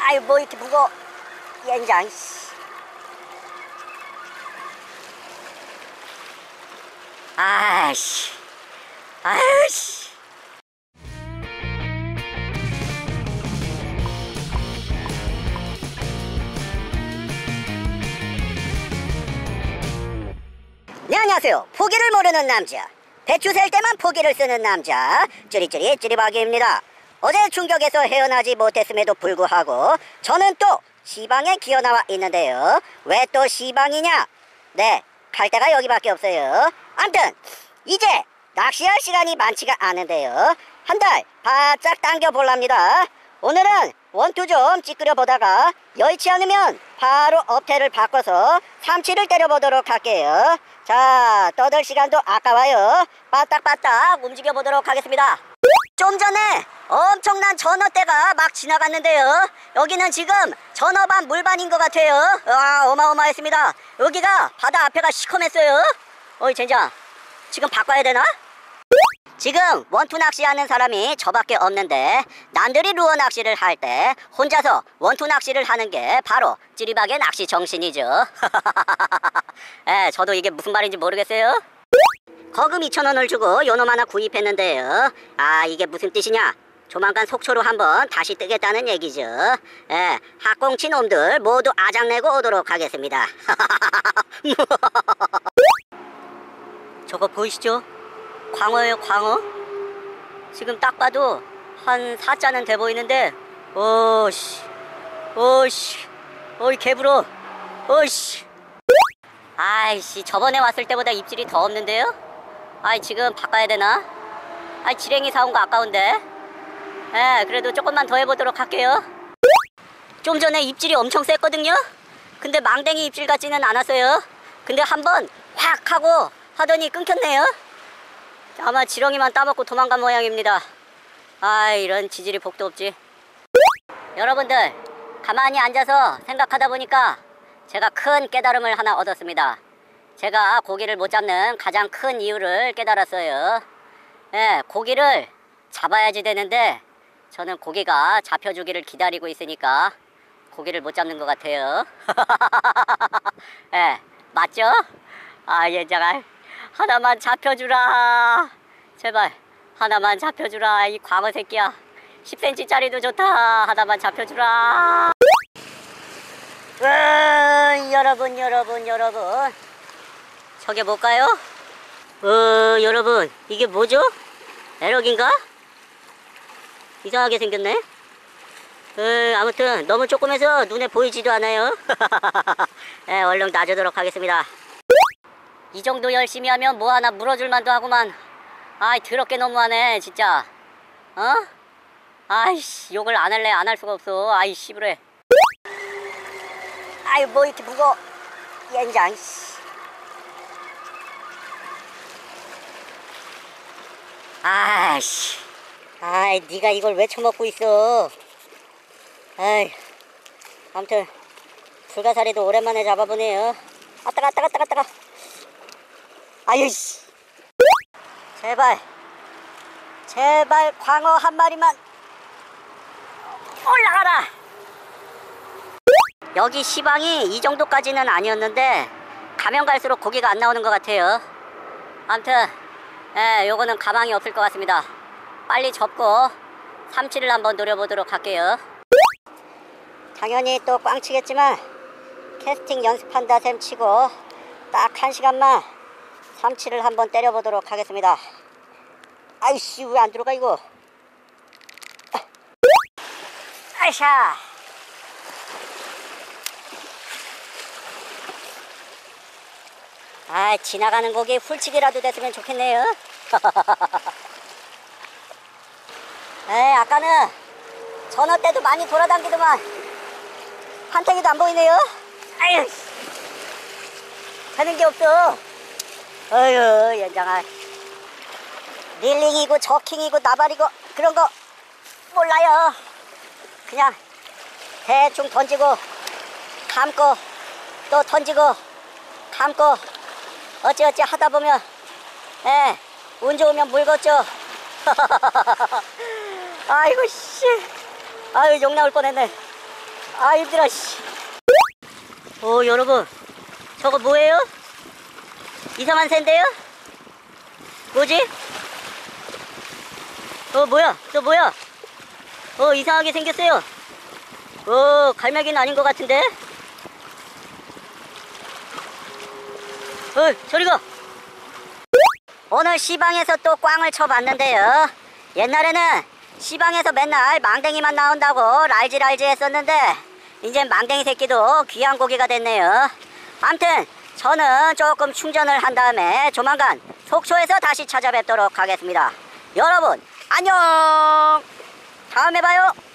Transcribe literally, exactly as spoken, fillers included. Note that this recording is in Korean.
아유 뭐 이렇게 무거워. 연장. 아이씨. 아이씨. 네, 안녕하세요. 포기를 모르는 남자, 배추 셀 때만 포기를 쓰는 남자, 찌릿찌릿 찌릿박이입니다. 어제 충격에서 헤어나지 못했음에도 불구하고 저는 또 시방에 기어나와 있는데요. 왜 또 시방이냐? 네, 갈 데가 여기밖에 없어요. 암튼 이제 낚시할 시간이 많지가 않은데요. 한 달 바짝 당겨볼랍니다. 오늘은 원투 좀 찌끄려 보다가 여의치 않으면 바로 업태를 바꿔서 삼치를 때려보도록 할게요. 자, 떠들 시간도 아까워요. 빠딱빠딱 움직여 보도록 하겠습니다. 좀 전에 엄청난 전어떼가 막 지나갔는데요. 여기는 지금 전어반 물반인 것 같아요. 와, 어마어마했습니다. 여기가 바다 앞에가 시커맸어요. 어이 젠장, 지금 바꿔야 되나? 지금 원투 낚시하는 사람이 저밖에 없는데, 남들이 루어 낚시를 할 때 혼자서 원투 낚시를 하는 게 바로 찌리박의 낚시 정신이죠. 에, 저도 이게 무슨 말인지 모르겠어요. 거금 이천 원을 주고 요놈 하나 구입했는데요. 아, 이게 무슨 뜻이냐? 조만간 속초로 한번 다시 뜨겠다는 얘기죠. 예, 학꽁치 놈들 모두 아장내고 오도록 하겠습니다. 저거 보이시죠? 광어예요, 광어. 지금 딱 봐도 한 사 자는 돼 보이는데, 오씨, 오씨, 어이 개불어, 오씨. 아이씨, 저번에 왔을 때보다 입질이 더 없는데요? 아이, 지금 바꿔야 되나? 아이, 지렁이 사온 거 아까운데. 예, 그래도 조금만 더 해보도록 할게요. 좀 전에 입질이 엄청 셌거든요? 근데 망댕이 입질 같지는 않았어요. 근데 한번 확 하고 하더니 끊겼네요. 아마 지렁이만 따먹고 도망간 모양입니다. 아, 이런 지질이 복도 없지. 여러분들, 가만히 앉아서 생각하다 보니까 제가 큰 깨달음을 하나 얻었습니다. 제가 고기를 못 잡는 가장 큰 이유를 깨달았어요. 예, 고기를 잡아야지 되는데 저는 고기가 잡혀주기를 기다리고 있으니까 고기를 못 잡는 것 같아요. 예, 맞죠? 아, 얘자가 하나만 잡혀주라. 제발 하나만 잡혀주라. 이 광어 새끼야, 십 센티미터짜리도 좋다. 하나만 잡혀주라. 으, 여러분 여러분 여러분, 저게 뭘까요? 어, 여러분, 이게 뭐죠? 에럭인가? 이상하게 생겼네. 어, 아무튼 너무 조그매서 눈에 보이지도 않아요. 네, 얼른 놔주도록 하겠습니다. 이 정도 열심히 하면 뭐 하나 물어줄 만도 하구만. 아이, 더럽게 너무하네 진짜. 어? 아이씨, 욕을 안 할래 안 할 수가 없어. 아이, 씨부래. 아유, 뭐 이렇게 무거워. 연장. 아이씨, 아이, 네가 이걸 왜 처먹고 있어. 아이, 아무튼 불가사리도 오랜만에 잡아보네요. 아따가 아따가 아따가 아따가. 아유씨, 제발 제발 광어 한 마리만 올라가라. 여기 시방이 이 정도까지는 아니었는데 가면 갈수록 고기가 안 나오는 것 같아요. 아무튼 예, 요거는 가망이 없을 것 같습니다. 빨리 접고 삼치를 한번 노려보도록 할게요. 당연히 또 꽝치겠지만 캐스팅 연습한다 셈 치고 딱 한 시간만 삼치를 한번 때려보도록 하겠습니다. 아이씨, 왜 안 들어가 이거. 아이샤. 아, 지나가는 고기 훌치기라도 됐으면 좋겠네요. 에이, 아까는 전어 때도 많이 돌아다니더만 한탱이도 안 보이네요. 아유, 하는 게 없어. 어휴, 연장아. 릴링이고 저킹이고 나발이고 그런 거 몰라요. 그냥 대충 던지고 감고 또 던지고 감고 어찌어찌 하다 보면, 예, 운 좋으면 물겠죠. 아이고 씨, 아유, 욕 나올 뻔했네. 아 힘들어 씨. 오 여러분 저거 뭐예요? 이상한 새인데요? 뭐지? 어 뭐야 저 뭐야 어 이상하게 생겼어요. 어 갈매기는 아닌 것 같은데. 어 저리가. 오늘 시방에서 또 꽝을 쳐봤는데요. 옛날에는 시방에서 맨날 망댕이만 나온다고 랄지랄지 했었는데 이젠 망댕이 새끼도 귀한 고기가 됐네요. 암튼 저는 조금 충전을 한 다음에 조만간 속초에서 다시 찾아뵙도록 하겠습니다. 여러분 안녕. 다음에 봐요.